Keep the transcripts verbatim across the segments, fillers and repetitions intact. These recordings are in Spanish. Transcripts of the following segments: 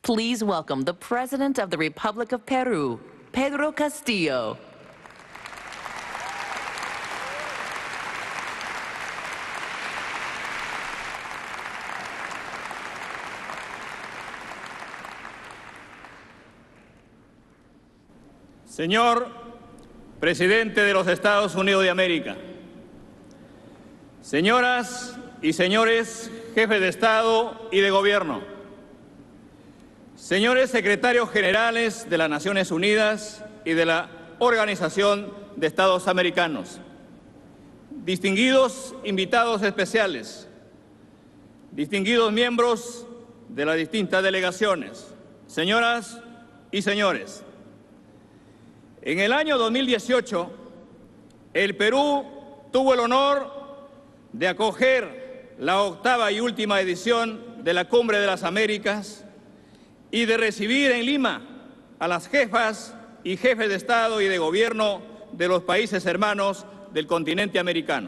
Please welcome the President of the Republic of Peru, Pedro Castillo. Señor Presidente de los Estados Unidos de América, señoras y señores jefes de Estado y de Gobierno, señores secretarios generales de las Naciones Unidas y de la Organización de Estados Americanos, distinguidos invitados especiales, distinguidos miembros de las distintas delegaciones, señoras y señores. En el año dos mil dieciocho, el Perú tuvo el honor de acoger la octava y última edición de la Cumbre de las Américas y de recibir en Lima a las jefas y jefes de Estado y de Gobierno de los países hermanos del continente americano.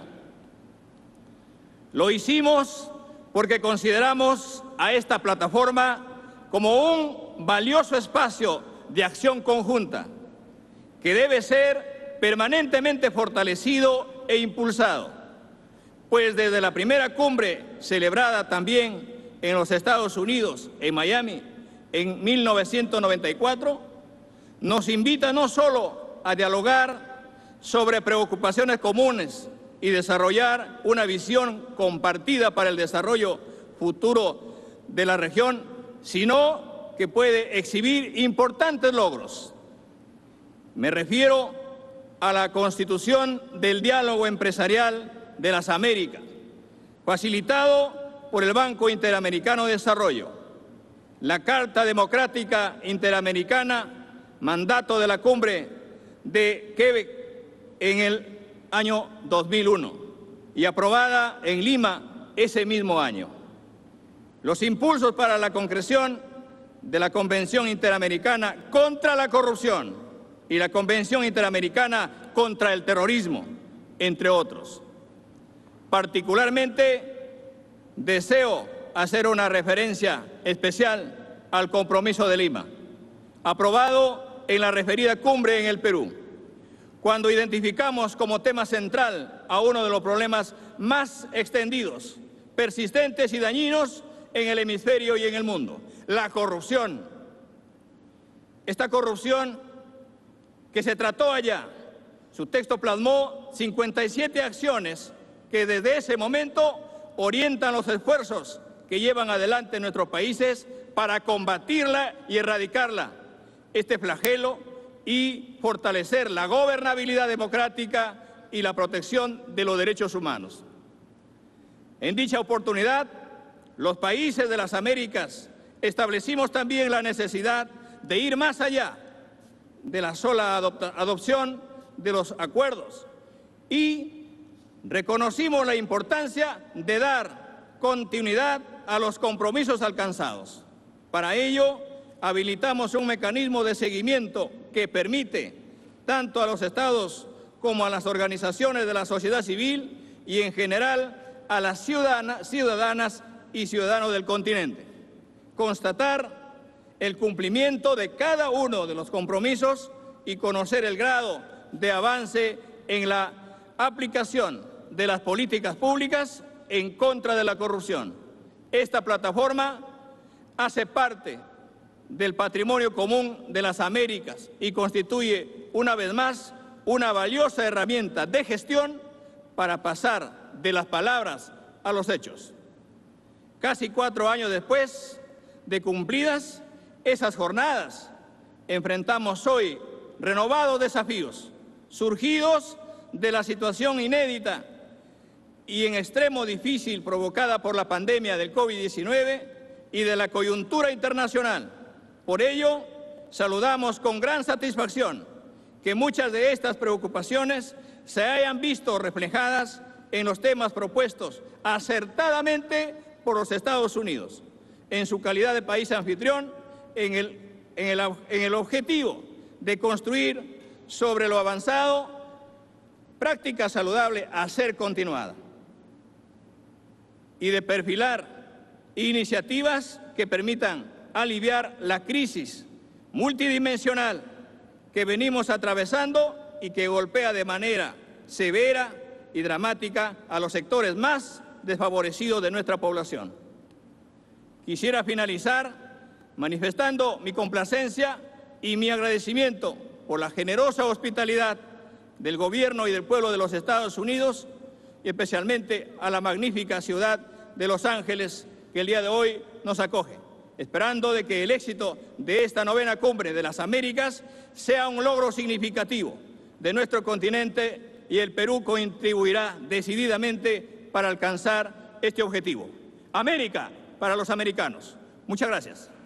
Lo hicimos porque consideramos a esta plataforma como un valioso espacio de acción conjunta que debe ser permanentemente fortalecido e impulsado, pues desde la primera cumbre celebrada también en los Estados Unidos, en Miami, en mil novecientos noventa y cuatro, nos invita no solo a dialogar sobre preocupaciones comunes y desarrollar una visión compartida para el desarrollo futuro de la región, sino que puede exhibir importantes logros. Me refiero a la constitución del diálogo empresarial de las Américas, facilitado por el Banco Interamericano de Desarrollo, la Carta Democrática Interamericana, mandato de la Cumbre de Quebec en el año dos mil uno y aprobada en Lima ese mismo año. Los impulsos para la concreción de la Convención Interamericana contra la Corrupción y la Convención Interamericana contra el Terrorismo, entre otros. Particularmente, deseo hacer una referencia especial al Compromiso de Lima, aprobado en la referida cumbre en el Perú, cuando identificamos como tema central a uno de los problemas más extendidos, persistentes y dañinos en el hemisferio y en el mundo: la corrupción. Esta corrupción que se trató allá, su texto plasmó cincuenta y siete acciones que desde ese momento orientan los esfuerzos que llevan adelante nuestros países para combatirla y erradicarla, este flagelo, y fortalecer la gobernabilidad democrática y la protección de los derechos humanos. En dicha oportunidad, los países de las Américas establecimos también la necesidad de ir más allá de la sola adopción de los acuerdos y reconocimos la importancia de dar continuidad a los compromisos alcanzados. Para ello, habilitamos un mecanismo de seguimiento que permite tanto a los estados como a las organizaciones de la sociedad civil y en general a las ciudadanas, ciudadanas y ciudadanos del continente constatar el cumplimiento de cada uno de los compromisos y conocer el grado de avance en la aplicación de las políticas públicas en contra de la corrupción. Esta plataforma hace parte del patrimonio común de las Américas y constituye, una vez más, una valiosa herramienta de gestión para pasar de las palabras a los hechos. Casi cuatro años después de cumplidas esas jornadas, enfrentamos hoy renovados desafíos surgidos de la situación inédita y en extremo difícil provocada por la pandemia del COVID diecinueve y de la coyuntura internacional. Por ello, saludamos con gran satisfacción que muchas de estas preocupaciones se hayan visto reflejadas en los temas propuestos acertadamente por los Estados Unidos, en su calidad de país anfitrión, en el, en el, en el objetivo de construir sobre lo avanzado práctica saludable a ser continuada y de perfilar iniciativas que permitan aliviar la crisis multidimensional que venimos atravesando y que golpea de manera severa y dramática a los sectores más desfavorecidos de nuestra población. Quisiera finalizar manifestando mi complacencia y mi agradecimiento por la generosa hospitalidad del Gobierno y del pueblo de los Estados Unidos, y especialmente a la magnífica ciudad de Los Ángeles que el día de hoy nos acoge, esperando de que el éxito de esta novena cumbre de las Américas sea un logro significativo de nuestro continente, y el Perú contribuirá decididamente para alcanzar este objetivo. América para los americanos. Muchas gracias.